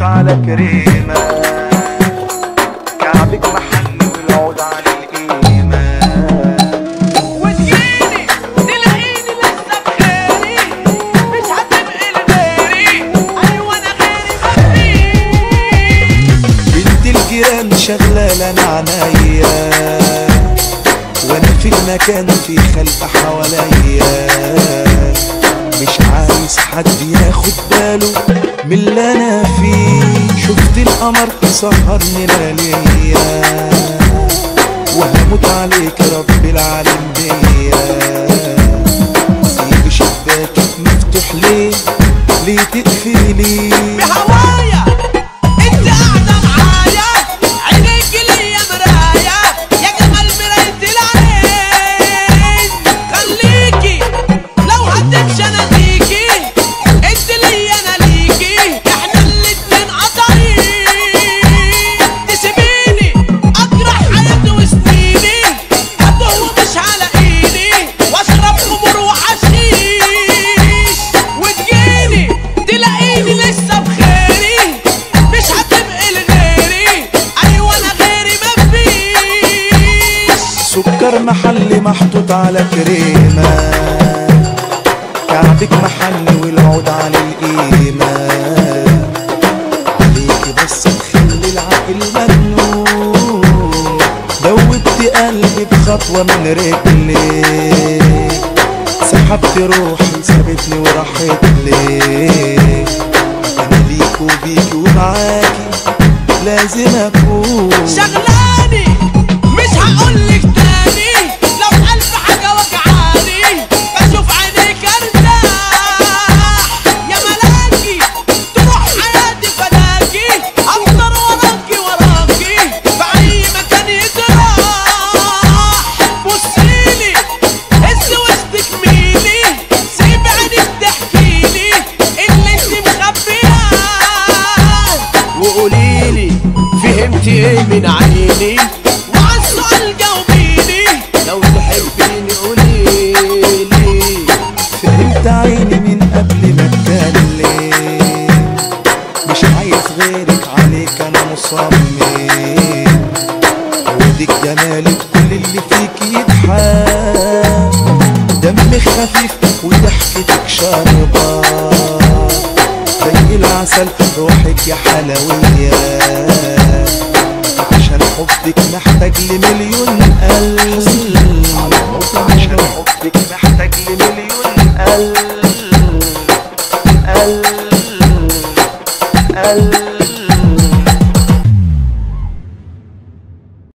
محطوط على كريمة، كعبك محلي والعود على القيمة. وتجيني تلاقيني لسه بخيري، مش هتبقي لغيري، ايوه انا غيري مفيش. بنت الجيران شغالة انا عنايا، وانا في المكان في خلق حواليا، مش عايز حد ياخد باله من اللي انا فيه. شفت القمر سهرني لياليا، وهموت عليك رب العالم بيا. سيب شباكك مفتوح ليه تقفلي بهوايا انت قاعده معايا، عينيك ليا مرايه، يا جمال مرايه العين. خليكي لو هتمشي انا ليكي، انت ليا انا ليكي، احنا الاتنين قطعين. تسيبيني اجرح حياتي وسنيني، اتوه مش على ايدي، واشرب خمور وحشيش. وتجيني تلاقيني لسه بخيري، مش هتبقي لغيري، ايوه انا غيري مفيش. سكر محلي محطوط على كريمة، كعبك محلي والعود على القيمة. عليكي بس تخلي العقل مجنون، دوبت قلبي بخطوة من رجليك، سحبت روحي سابتني وراحت ليك. انا ليك وبيكي ومعاكي لازم اكون. شغلاني مش هقولك تاني، لو قلب حاجة وجعاني بشوف عينيك ارتاح. يا ملاكي تروح حياتي فداكي، افضل وراكي في اي مكان يتراح. بصيلي هز وشك ميلي، سيب عينك تحكيلي اللي انت مخبياه. وقوليلي فهمتي ايه من عيني، وعالسؤال جاوبيني، لو تحبيني قوليلي. فهمت عيني من قبل ما اتكلم، مش عايز غيرك عليك انا مصمم. عودك جمالك كل اللي فيك يضحك، دمك خفيف وضحكتك شاربة زي العسل، روحك يا حلوية. عشان حبك محتاج لمليون قلب، عشان حبك محتاج لمليون قلب.